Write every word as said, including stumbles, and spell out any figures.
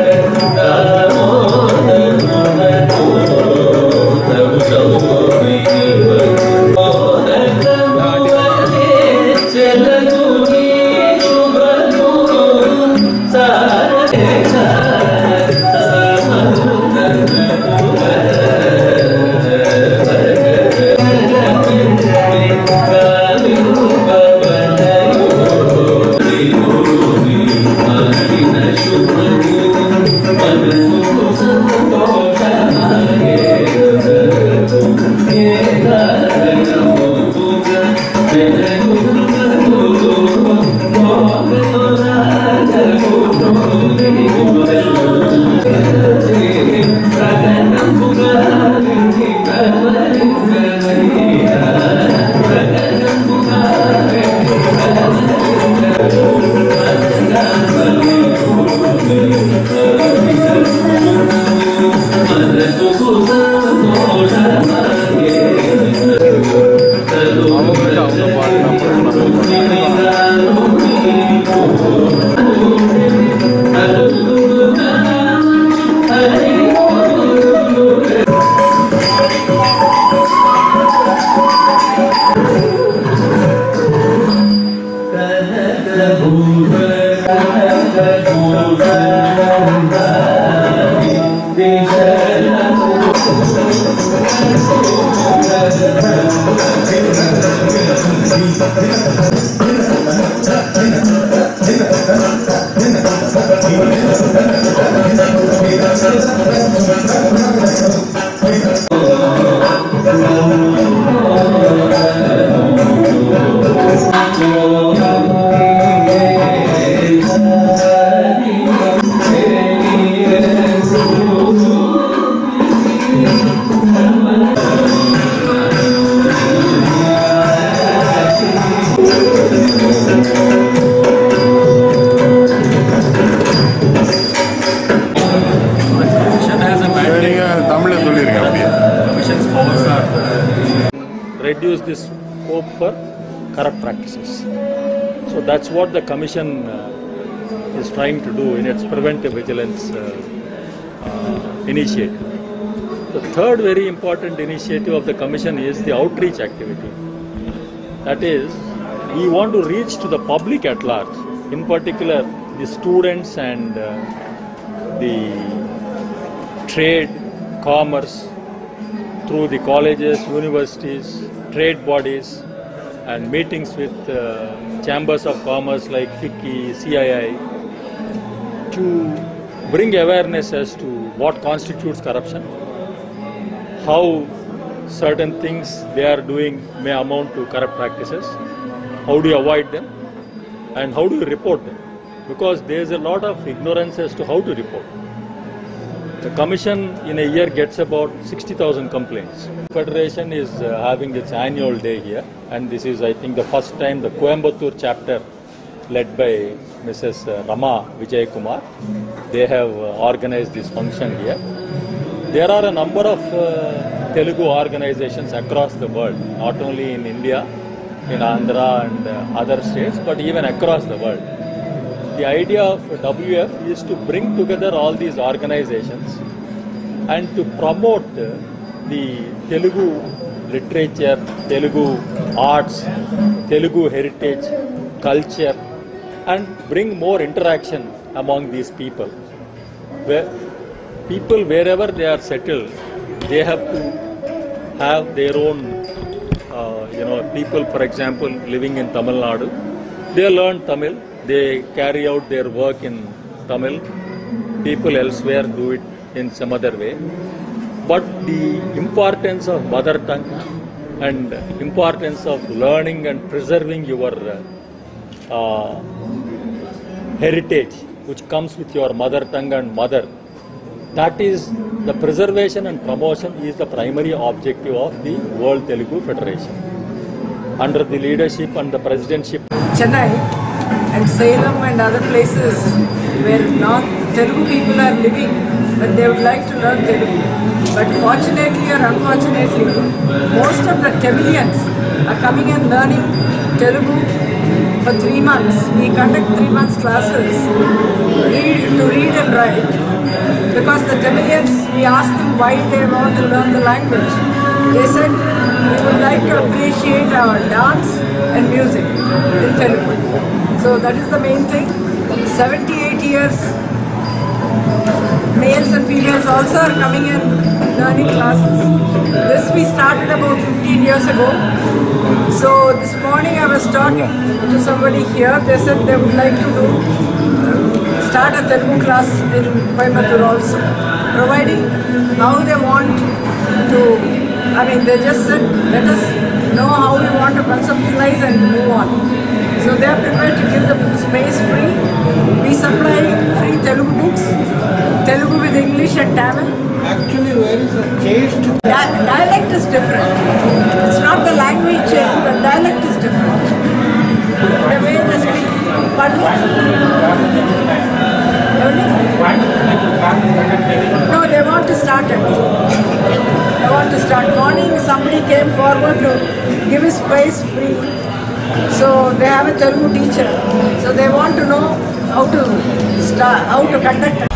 Reduce this scope for corrupt practices. So that's what the Commission uh, is trying to do in its preventive vigilance uh, uh, initiative. The third very important initiative of the Commission is the outreach activity. That is, we want to reach to the public at large, in particular the students and uh, the trade, commerce, through the colleges, universities, trade bodies and meetings with uh, chambers of commerce like FICCI, C I I, to bring awareness as to what constitutes corruption, how certain things they are doing may amount to corrupt practices, how do you avoid them, and how do you report them, because there is a lot of ignorance as to how to report. The Commission in a year gets about sixty thousand complaints. Federation is uh, having its annual day here, and this is, I think, the first time the Coimbatore chapter, led by Missus Rama Vijay Kumar, they have uh, organized this function here. There are a number of uh, Telugu organizations across the world, not only in India, in Andhra and uh, other states, but even across the world. The idea of W F is to bring together all these organizations and to promote uh, the Telugu literature, Telugu arts, Telugu heritage, culture, and bring more interaction among these people. Where people, wherever they are settled, they have to have their own, uh, you know, people, for example, living in Tamil Nadu, they learn Tamil. They carry out their work in Tamil. People elsewhere do it in some other way. But the importance of mother tongue and importance of learning and preserving your uh, heritage, which comes with your mother tongue and mother, that is the preservation and promotion is the primary objective of the World Telugu Federation. Under the leadership and the presidentship. Chennai and Salem and other places where not Telugu people are living, but they would like to learn Telugu. But fortunately or unfortunately, most of the Tamilians are coming and learning Telugu for three months. We conduct three months classes read, to read and write. because the Tamilians, we asked them why they want to learn the language. They said, we would like to appreciate our dance and music in Telugu. So that is the main thing. seventy-eight years, males and females also are coming in learning classes. This we started about fifteen years ago. So this morning I was talking to somebody here. They said they would like to do start a Telugu class in Coimbatore also, providing how they want to. I mean, they just said, let us know how we want to conceptualize and move on. So they are prepared to give the space free. We supply free Telugu books, Telugu with English and Tamil. Actually, where is the change to Di- dialect is different. It's not the language change, but dialect is different. The way they speak. Pardon? No, they want to start it. They want to start. Morning, somebody came forward to give his space free. So they have a Telugu teacher. So they want to know how to start, how to conduct a